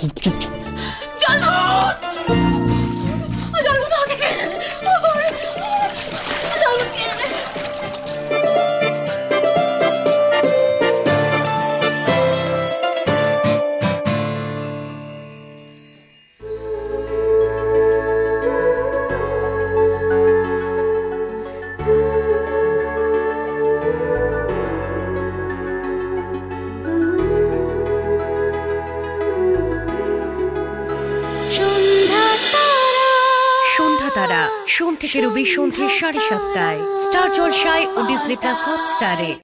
চুপ চুপ। সোম থেকে রবি সন্ধ্যে 7:30টায় স্টার জলসায় ও ডিজনি প্লাস হটস্টারে।